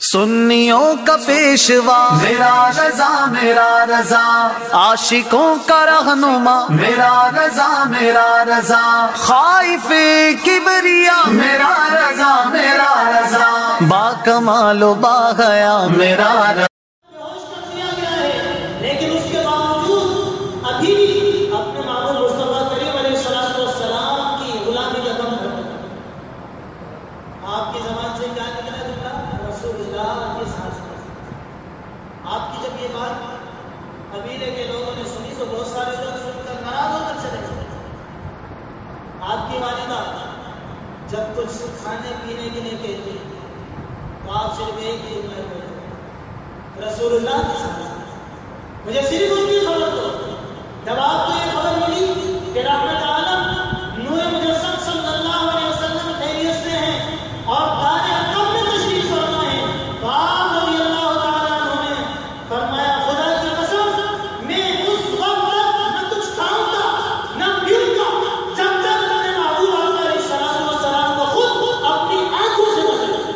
سنیوں کا پیشوا میرا رضا میرا رضا، عاشقوں کا رہنما میرا رضا میرا رضا، خائف کبریا میرا رضا میرا رضا، با کمال و با حیا میرا رضا۔ لیکن اس کے باوجود ابھی بھی اپنے محمد مصطفیٰ کریم علیہ السلام کی غلامی کا دم بھرتا ہے۔ آپ کی زبان سے کیا نکلا جملہ؟ رسول اللہ کے ساتھ۔ آپ کی جب یہ بات قبیلے کے لوگوں نے سنی تو بہت سارے لوگ سن کر ناراض ہو کر چلے گئے۔ آپ کی والدہ جب کچھ کھانے پینے کے لیے کہتی تو آپ صرف ایک ہی جملہ کہتے رسول اللہ کے ساتھ۔ مجھے صرف ان کی خبر دو۔ جب آپ کو یہ خبر ملی کہ رحمت عالم نور مجسم صلی اللہ علیہ وسلم خیریت سے ہیں اور دار اقدام میں تشریف فرما ہیں، تو آپ رضی اللہ تعالیٰ عنہ نے فرمایا خدا کی قسم میں اس وقت تک نہ کچھ کھاؤں گا نہ پیوں گا جب تک اپنے محبوب آقا علیہ السلام کو خود اپنی آنکھوں سے نہ دیکھوں۔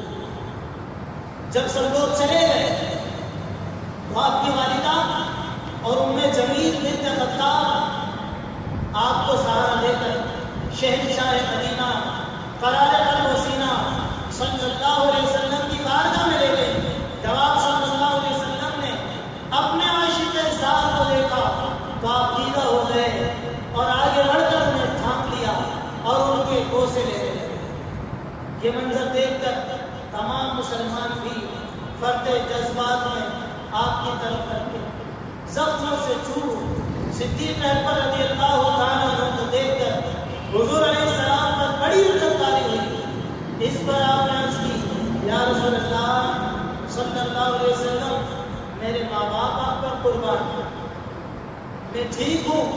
جب سب لوگ چلے گئے تو آپ کی والدہ اور ام جمیل بنت خطاب آپ کو سہارا دے کر شہنشاہ مدینہ قرار قلب و سینہ صلی اللہ علیہ وسلم کی بارگاہ میں لے گئے۔ جب آپ صلی اللہ علیہ وسلم نے اپنے عاشق زار کو دیکھا تو آپ دیدہ ہو گئے اور آگے بڑھ کر انہیں تھام لیا اور ان کے کوسے لے گئے۔ یہ منظر دیکھ کر تمام مسلمان بھی فرد جذبات میں آپ کی طرف کر کے زخموں سے چھو صدیق اکبر رضی اللہ تعالیٰ عنہ کو دیکھ کر حضور علیہ السلام پر بڑی رجت تاری ہوئی۔ اس پر آپ نے عرض کی یا رسول اللہ صلی اللہ علیہ وسلم میرے ماں باپ آپ پر قربان ہیں، میں ٹھیک ہوں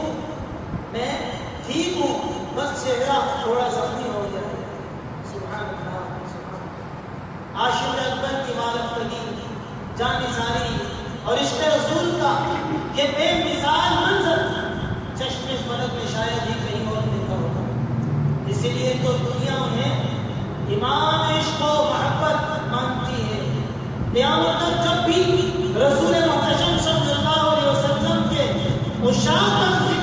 بس چہرہ تھوڑا زخمی ہو گیا ہے۔ سبحان اللہ عاشق اکبر کی معرفتگی جانثاری اور عشق رسول کا یہ بے مثال منظر چشم فلک میں شاید ہی کہیں اور دیکھا ہوگا۔ اسی لیے تو دنیا انہیں امام عشق و محبت مانتی ہے۔ قیامت تک جب بھی رسول محتشم صلی اللہ علیہ وسلم کے عشاق کا